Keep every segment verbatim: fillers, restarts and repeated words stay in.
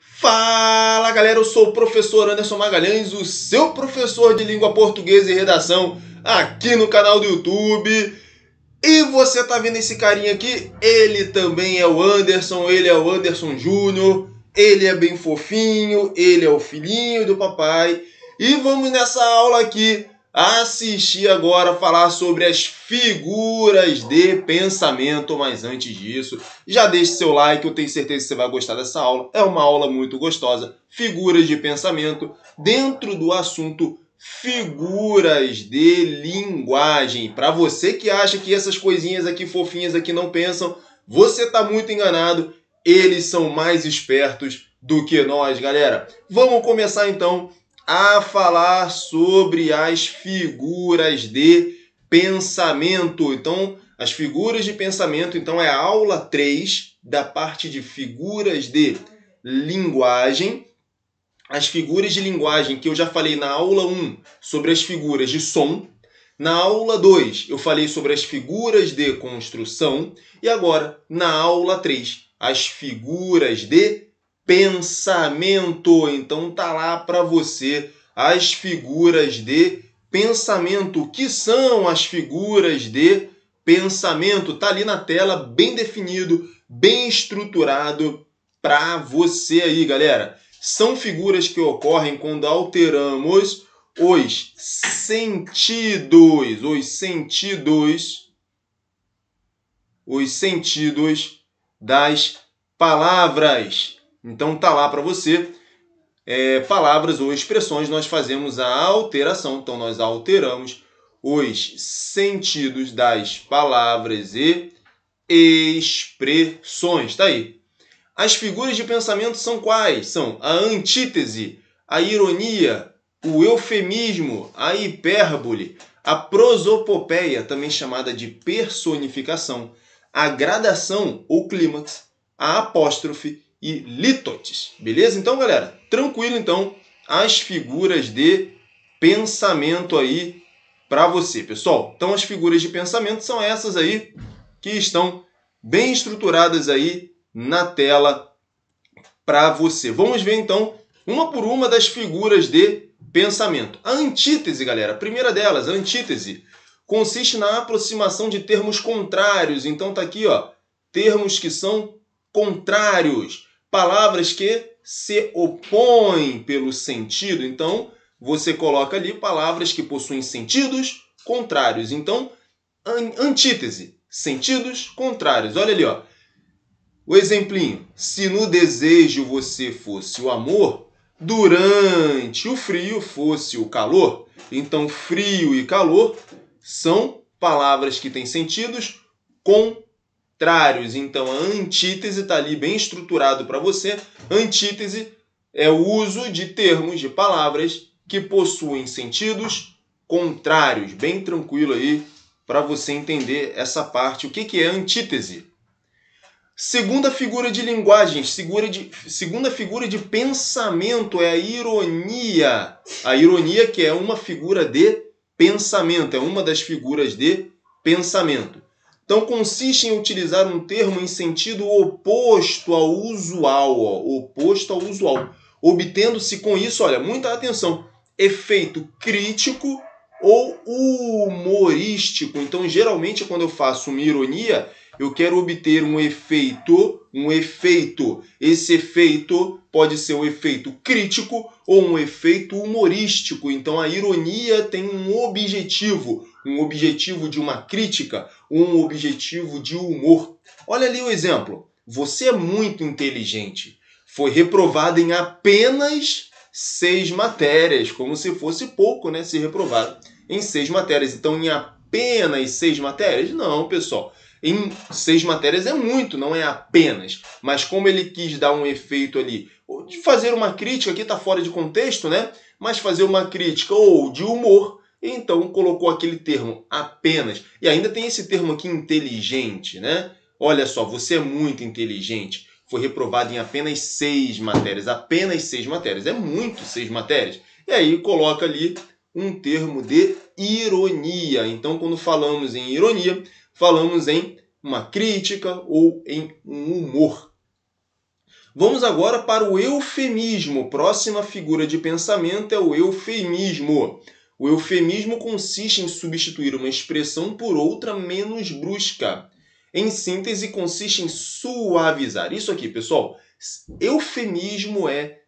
Fala galera, eu sou o professor Anderson Magalhães, o seu professor de língua portuguesa e redação aqui no canal do YouTube. E você tá vendo esse carinha aqui? Ele também é o Anderson, ele é o Anderson Júnior, ele é bem fofinho, ele é o filhinho do papai. E vamos nessa aula aqui assistir agora, falar sobre as figuras de pensamento. Mas antes disso, já deixe seu like, eu tenho certeza que você vai gostar dessa aula. É uma aula muito gostosa. Figuras de pensamento dentro do assunto figuras de linguagem. Para você que acha que essas coisinhas aqui fofinhas aqui não pensam, você está muito enganado. Eles são mais espertos do que nós, galera. Vamos começar então a falar sobre as figuras de pensamento. Então, as figuras de pensamento, então é a aula três da parte de figuras de linguagem. As figuras de linguagem que eu já falei na aula um sobre as figuras de som. Na aula dois eu falei sobre as figuras de construção. E agora, na aula três, as figuras de pensamento. Então tá lá para você as figuras de pensamento. O que são as figuras de pensamento? Tá ali na tela, bem definido, bem estruturado para você aí, galera. São figuras que ocorrem quando alteramos os sentidos, os sentidos, os sentidos das palavras. Então tá lá para você, é, palavras ou expressões, nós fazemos a alteração. Então nós alteramos os sentidos das palavras e expressões. Tá aí. As figuras de pensamento são quais? São a antítese, a ironia, o eufemismo, a hipérbole, a prosopopeia, também chamada de personificação, a gradação ou clímax, a apóstrofe e lítotes. Beleza? Então, galera, tranquilo então as figuras de pensamento aí para você, pessoal. Então, as figuras de pensamento são essas aí que estão bem estruturadas aí na tela para você. Vamos ver então uma por uma das figuras de pensamento. A antítese, galera, a primeira delas, a antítese, consiste na aproximação de termos contrários. Então tá aqui, ó, termos que são contrários, palavras que se opõem pelo sentido. Então você coloca ali palavras que possuem sentidos contrários. Então, antítese, sentidos contrários. Olha ali, ó. O exemplinho, se no desejo você fosse o amor, durante o frio fosse o calor. Então, frio e calor são palavras que têm sentidos contrários. Então, a antítese está ali bem estruturado para você. Antítese é o uso de termos, de palavras que possuem sentidos contrários. Bem tranquilo aí para você entender essa parte. O que que é antítese? Segunda figura de linguagem, segura de, segunda figura de pensamento é a ironia. A ironia que é uma figura de pensamento, é uma das figuras de pensamento. Então consiste em utilizar um termo em sentido oposto ao usual, ó, oposto ao usual, obtendo-se com isso, olha, muita atenção, efeito crítico ou humorístico. Então geralmente quando eu faço uma ironia, eu quero obter um efeito, um efeito. Esse efeito pode ser um efeito crítico ou um efeito humorístico. Então a ironia tem um objetivo, um objetivo de uma crítica, um objetivo de humor. Olha ali o exemplo. Você é muito inteligente. Foi reprovado em apenas seis matérias, como se fosse pouco, né? Ser reprovado em seis matérias. Então, em apenas seis matérias? Não, pessoal. Em seis matérias é muito, não é apenas. Mas como ele quis dar um efeito ali, de fazer uma crítica, aqui está fora de contexto, né? Mas fazer uma crítica ou de humor, então colocou aquele termo apenas. E ainda tem esse termo aqui, inteligente, né? Olha só, você é muito inteligente. Foi reprovado em apenas seis matérias. Apenas seis matérias. É muito, seis matérias. E aí coloca ali um termo de ironia. Então, quando falamos em ironia, falamos em uma crítica ou em um humor. Vamos agora para o eufemismo. Próxima figura de pensamento é o eufemismo. O eufemismo consiste em substituir uma expressão por outra menos brusca. Em síntese, consiste em suavizar. Isso aqui, pessoal, eufemismo é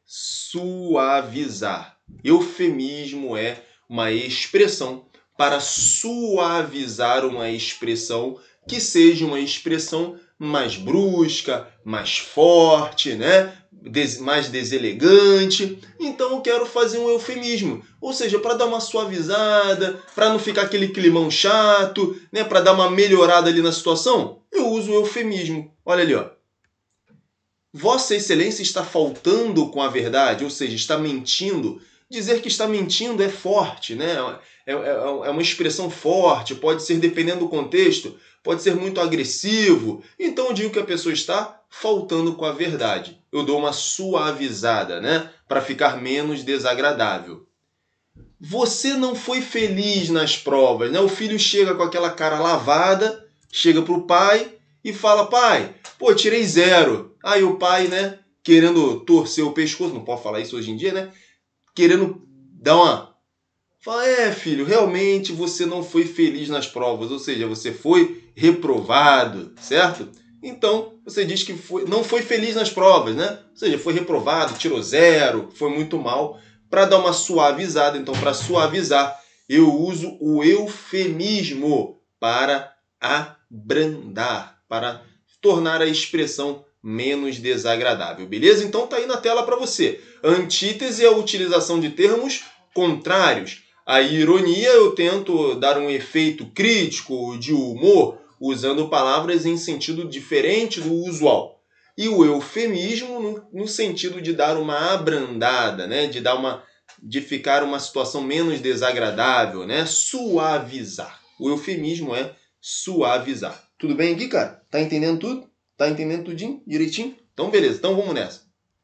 suavizar. Eufemismo é uma expressão para suavizar uma expressão que seja uma expressão mais brusca, mais forte, né? Des- mais deselegante. Então eu quero fazer um eufemismo, ou seja, para dar uma suavizada, para não ficar aquele climão chato, né? Para dar uma melhorada ali na situação, eu uso o eufemismo. Olha ali, ó. Vossa Excelência está faltando com a verdade, ou seja, está mentindo. Dizer que está mentindo é forte, né? É, é, é uma expressão forte, pode ser, dependendo do contexto, pode ser muito agressivo. Então eu digo que a pessoa está faltando com a verdade. Eu dou uma suavizada, né? Para ficar menos desagradável. Você não foi feliz nas provas, né? O filho chega com aquela cara lavada, chega para o pai e fala: pai, pô, tirei zero. Aí o pai, né, querendo torcer o pescoço, não pode falar isso hoje em dia, né? Querendo dar uma... Fala, é, filho, realmente você não foi feliz nas provas, ou seja, você foi reprovado, certo? Então, você diz que foi, não foi feliz nas provas, né? Ou seja, foi reprovado, tirou zero, foi muito mal. Para dar uma suavizada, então, para suavizar, eu uso o eufemismo para abrandar, para tornar a expressão menos desagradável, beleza? Então tá aí na tela para você. Antítese é a utilização de termos contrários. A ironia, eu tento dar um efeito crítico de humor usando palavras em sentido diferente do usual. E o eufemismo no, no sentido de dar uma abrandada, né? De dar uma, de ficar uma situação menos desagradável, né? Suavizar. O eufemismo é suavizar. Tudo bem aqui, cara? Tá entendendo tudo? Tá entendendo tudinho? Direitinho? Então, beleza. Então, vamos nessa.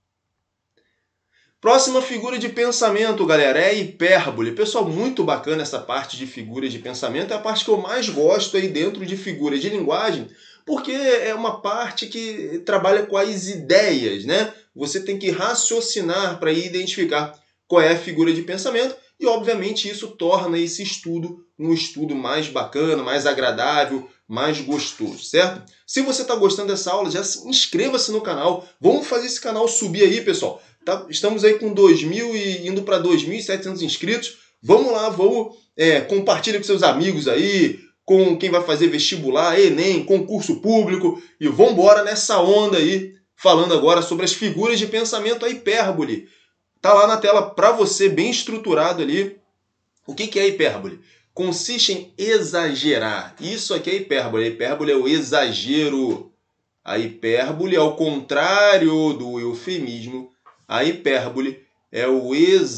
Próxima figura de pensamento, galera, é a hipérbole. Pessoal, muito bacana essa parte de figuras de pensamento. É a parte que eu mais gosto aí dentro de figuras de linguagem, porque é uma parte que trabalha com as ideias, né? Você tem que raciocinar para identificar qual é a figura de pensamento e, obviamente, isso torna esse estudo um estudo mais bacana, mais agradável, mais gostoso, certo? Se você está gostando dessa aula, já inscreva-se no canal. Vamos fazer esse canal subir aí, pessoal. Tá? Estamos aí com dois mil e indo para dois mil e setecentos inscritos. Vamos lá, vamos é, compartilhar com seus amigos aí, com quem vai fazer vestibular, Enem, concurso público. E vamos embora nessa onda aí, falando agora sobre as figuras de pensamento, a hipérbole. Tá lá na tela para você, bem estruturado ali. O que, que é hipérbole? Consiste em exagerar. Isso aqui é hipérbole. A hipérbole é o exagero. A hipérbole, ao contrário do eufemismo, a hipérbole é o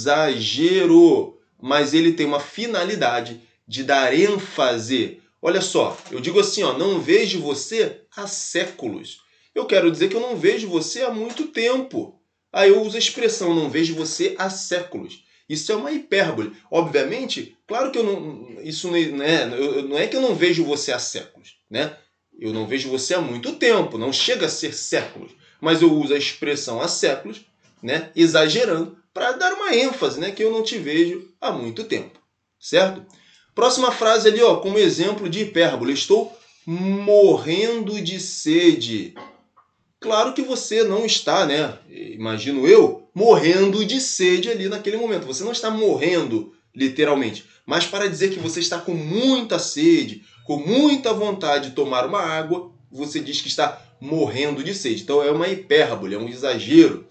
exagero, mas ele tem uma finalidade de dar ênfase. Olha só, eu digo assim, ó, não vejo você há séculos. Eu quero dizer que eu não vejo você há muito tempo. Aí eu uso a expressão não vejo você há séculos. Isso é uma hipérbole. Obviamente, claro que eu não, isso não é, não é que eu não vejo você há séculos, né? Eu não vejo você há muito tempo, não chega a ser séculos. Mas eu uso a expressão há séculos, né, exagerando, para dar uma ênfase, né, que eu não te vejo há muito tempo. Certo? Próxima frase ali, ó, como exemplo de hipérbole. Estou morrendo de sede. Claro que você não está, né, imagino eu, morrendo de sede ali naquele momento. Você não está morrendo, literalmente. Mas para dizer que você está com muita sede, com muita vontade de tomar uma água, você diz que está morrendo de sede. Então é uma hipérbole, é um exagero.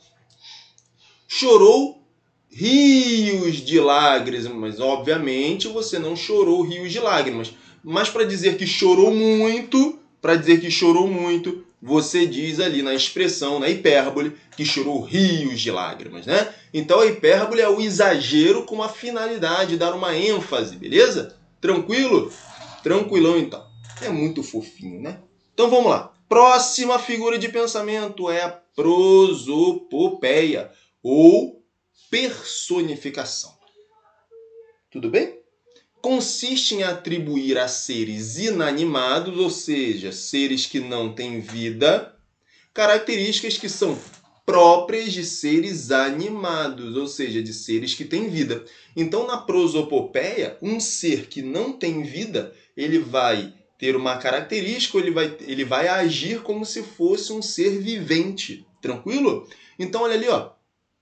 Chorou rios de lágrimas, mas obviamente você não chorou rios de lágrimas. Mas para dizer que chorou muito, para dizer que chorou muito, você diz ali na expressão, na hipérbole, que chorou rios de lágrimas, né? Então a hipérbole é o exagero com a finalidade de dar uma ênfase, beleza? Tranquilo? Tranquilão então. É muito fofinho, né? Então vamos lá. Próxima figura de pensamento é a prosopopeia, ou personificação. Tudo bem? Consiste em atribuir a seres inanimados, ou seja, seres que não têm vida, características que são próprias de seres animados, ou seja, de seres que têm vida. Então, na prosopopeia, um ser que não tem vida, ele vai ter uma característica, ele vai, ele vai agir como se fosse um ser vivente. Tranquilo? Então, olha ali, ó.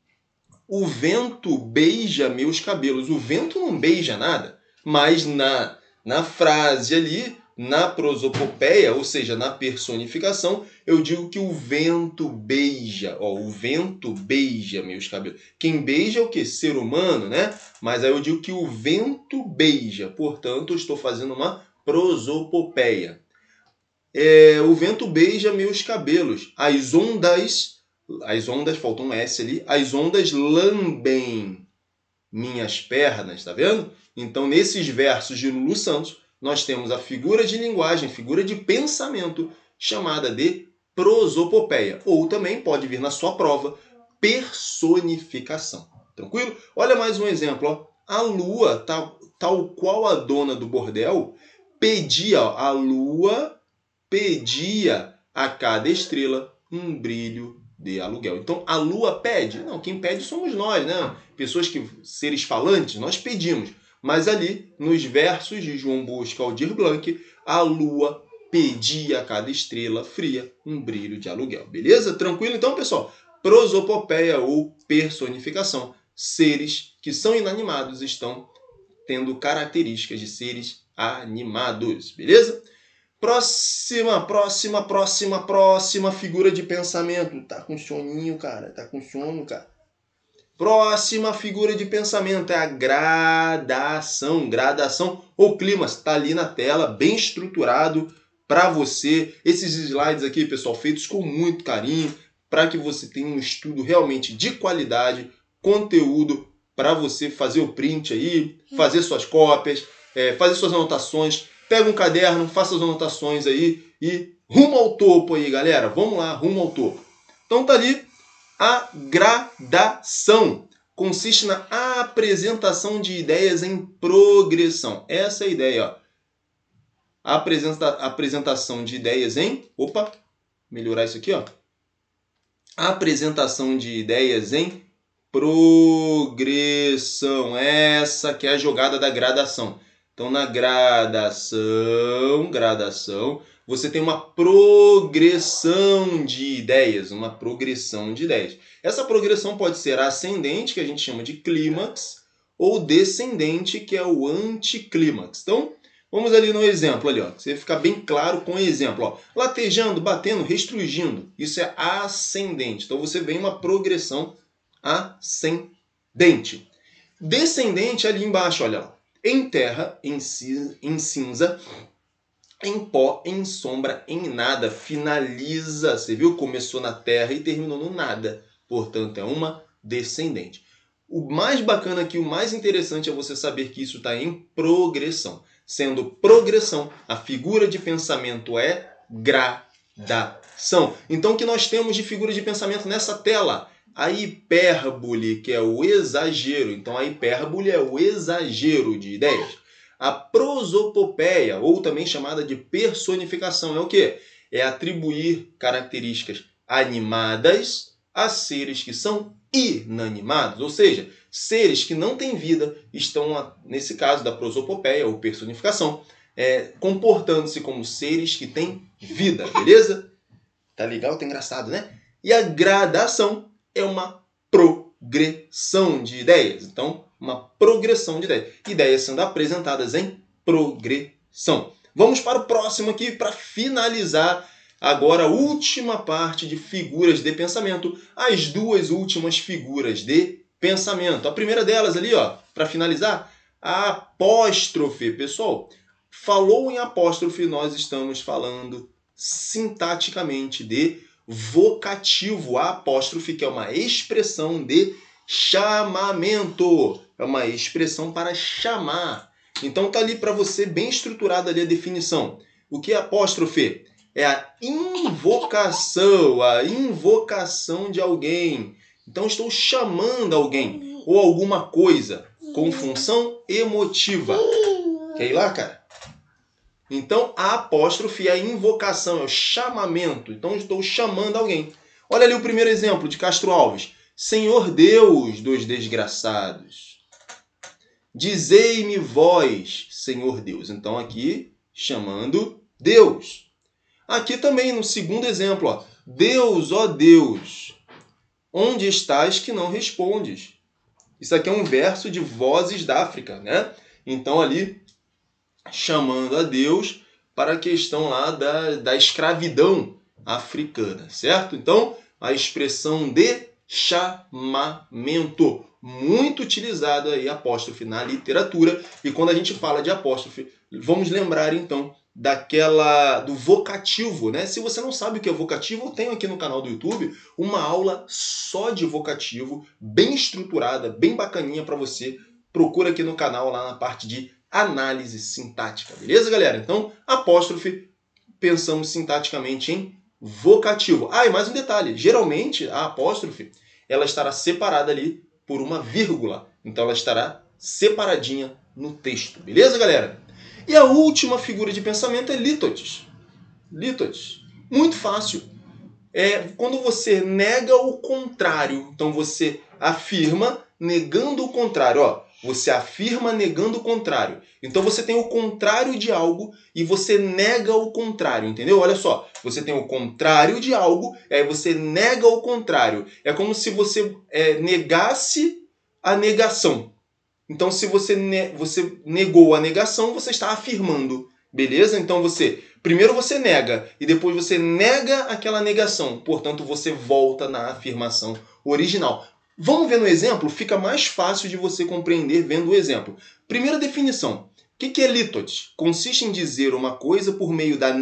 O vento beija meus cabelos. O vento não beija nada, mas na, na frase ali, na prosopopeia, ou seja, na personificação, eu digo que o vento beija. Ó, o vento beija meus cabelos. Quem beija é o quê? Ser humano, né? Mas aí eu digo que o vento beija. Portanto, eu estou fazendo uma prosopopeia. É, o vento beija meus cabelos. As ondas, as ondas, faltou um S ali, as ondas lambem minhas pernas, tá vendo? Então, nesses versos de Lulu Santos, nós temos a figura de linguagem, figura de pensamento, chamada de prosopopeia. Ou também pode vir na sua prova, personificação. Tranquilo? Olha mais um exemplo. Ó. A lua, tal, tal qual a dona do bordel, pedia, ó, a lua pedia a cada estrela um brilho de aluguel. Então, a lua pede? Não, quem pede somos nós, né? Pessoas que, seres falantes, nós pedimos. Mas ali, nos versos de João Bosco Aldir Blanc, a lua pedia a cada estrela fria um brilho de aluguel. Beleza? Tranquilo? Então, pessoal, prosopopeia ou personificação. Seres que são inanimados estão tendo características de seres animados. Beleza? Próxima, próxima, próxima, próxima figura de pensamento. Tá com soninho, cara. Tá com sono, cara. Próxima figura de pensamento é a gradação. Gradação ou clímax. Tá ali na tela, bem estruturado para você. Esses slides aqui, pessoal, feitos com muito carinho, para que você tenha um estudo realmente de qualidade, conteúdo para você fazer o print aí, fazer suas cópias, é, fazer suas anotações. Pega um caderno, faça as anotações aí e rumo ao topo aí, galera. Vamos lá, rumo ao topo. Então tá ali a gradação. Consiste na apresentação de ideias em progressão. Essa é a ideia, ó. Apresenta, apresentação de ideias em... Opa, melhorar isso aqui, ó. Apresentação de ideias em progressão. Essa que é a jogada da gradação. Então, na gradação, gradação, você tem uma progressão de ideias, uma progressão de ideias. Essa progressão pode ser ascendente, que a gente chama de clímax, ou descendente, que é o anticlímax. Então, vamos ali no exemplo, ali, ó. Você ficar bem claro com o exemplo, ó. Latejando, batendo, restringindo. Isso é ascendente. Então, você vem uma progressão ascendente. Descendente, ali embaixo, olha lá. Em terra, em cinza, em pó, em sombra, em nada. Finaliza, você viu? Começou na terra e terminou no nada. Portanto, é uma descendente. O mais bacana aqui, o mais interessante é você saber que isso está em progressão. Sendo progressão, a figura de pensamento é gradação. Então, o que nós temos de figura de pensamento nessa tela? A hipérbole, que é o exagero. Então, a hipérbole é o exagero de ideias. A prosopopeia, ou também chamada de personificação, é o quê? É atribuir características animadas a seres que são inanimados. Ou seja, seres que não têm vida estão, nesse caso da prosopopeia, ou personificação, é, comportando-se como seres que têm vida. Beleza? Tá legal? Tá engraçado, né? E a gradação é uma progressão de ideias. Então, uma progressão de ideias. Ideias sendo apresentadas em progressão. Vamos para o próximo aqui para finalizar agora a última parte de figuras de pensamento. As duas últimas figuras de pensamento. A primeira delas ali, ó, para finalizar, a apóstrofe. Pessoal, falou em apóstrofe, nós estamos falando sintaticamente de vocativo. A apóstrofe, que é uma expressão de chamamento. É uma expressão para chamar. Então tá ali para você bem estruturada ali a definição. O que é apóstrofe? É a invocação, a invocação de alguém. Então estou chamando alguém ou alguma coisa com função emotiva. Quer ir lá, cara? Então, a apóstrofe é a invocação, é o chamamento. Então, eu estou chamando alguém. Olha ali o primeiro exemplo de Castro Alves. Senhor Deus dos desgraçados, dizei-me vós, Senhor Deus. Então aqui chamando Deus. Aqui também no segundo exemplo, ó, Deus, ó Deus, onde estás que não respondes? Isso aqui é um verso de Vozes da África, né? Então ali chamando a Deus para a questão lá da, da escravidão africana, certo? Então a expressão de chamamento, muito utilizada aí, apóstrofe, na literatura. E quando a gente fala de apóstrofe, vamos lembrar então daquela do vocativo, né? Se você não sabe o que é vocativo, eu tenho aqui no canal do YouTube uma aula só de vocativo, bem estruturada, bem bacaninha para você. Procura aqui no canal, lá na parte de análise sintática, beleza, galera? Então, apóstrofe, pensamos sintaticamente em vocativo. Ah, e mais um detalhe. Geralmente, a apóstrofe ela estará separada ali por uma vírgula. Então, ela estará separadinha no texto. Beleza, galera? E a última figura de pensamento é lítotes. Lítotes. Muito fácil. É quando você nega o contrário. Então, você afirma negando o contrário. Ó, você afirma negando o contrário. Então você tem o contrário de algo e você nega o contrário, entendeu? Olha só, você tem o contrário de algo e aí você nega o contrário. É como se você é, negasse a negação. Então se você, ne você negou a negação, você está afirmando, beleza? Então você, primeiro você nega e depois você nega aquela negação. Portanto, você volta na afirmação original. Vamos ver no exemplo? Fica mais fácil de você compreender vendo o exemplo. Primeira definição. O que é lítotes? Consiste em dizer uma coisa por meio da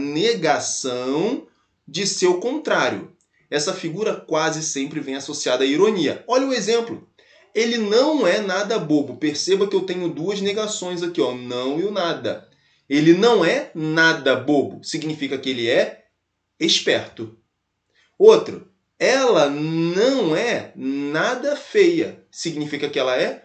negação de seu contrário. Essa figura quase sempre vem associada à ironia. Olha o exemplo. Ele não é nada bobo. Perceba que eu tenho duas negações aqui, ó, não e o nada. Ele não é nada bobo. Significa que ele é esperto. Outro. Ela não é nada feia. Significa que ela é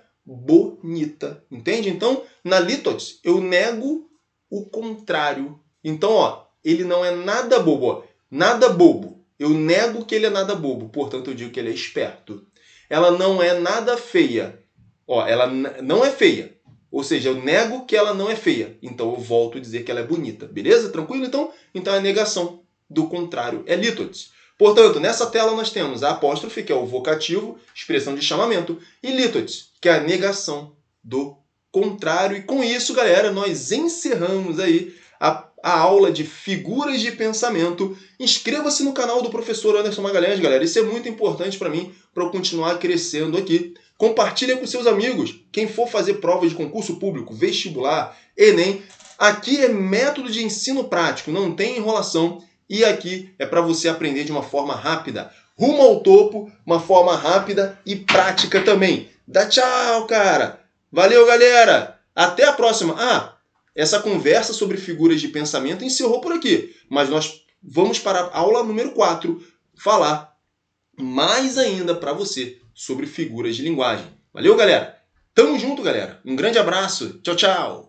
bonita. Entende? Então, na lítotes, eu nego o contrário. Então, ó, ele não é nada bobo. Ó, nada bobo. Eu nego que ele é nada bobo. Portanto, eu digo que ele é esperto. Ela não é nada feia. Ó, ela não é feia. Ou seja, eu nego que ela não é feia. Então, eu volto a dizer que ela é bonita. Beleza? Tranquilo? Então, então a negação do contrário é lítotes. Portanto, nessa tela nós temos a apóstrofe, que é o vocativo, expressão de chamamento, e lítotes, que é a negação do contrário. E com isso, galera, nós encerramos aí a, a aula de figuras de pensamento. Inscreva-se no canal do professor Anderson Magalhães, galera. Isso é muito importante para mim, para eu continuar crescendo aqui. Compartilha com seus amigos. Quem for fazer prova de concurso público, vestibular, Enem, aqui é método de ensino prático, não tem enrolação. E aqui é para você aprender de uma forma rápida. Rumo ao topo, uma forma rápida e prática também. Dá tchau, cara! Valeu, galera! Até a próxima! Ah, essa conversa sobre figuras de pensamento encerrou por aqui. Mas nós vamos para a aula número quatro falar mais ainda para você sobre figuras de linguagem. Valeu, galera! Tamo junto, galera! Um grande abraço! Tchau, tchau!